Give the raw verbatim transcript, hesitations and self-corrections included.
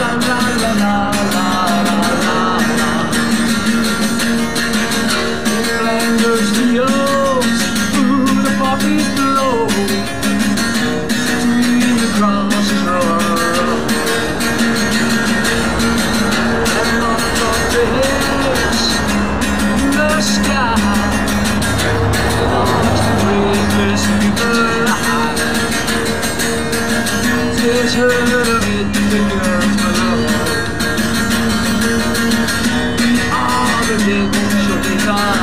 Flanders fields, through the poppies blow, between the crosses roar, and up of the hills in the sky, amongst the bravest people alive, 'tis heard of it, the girls below, we are the little shorty time.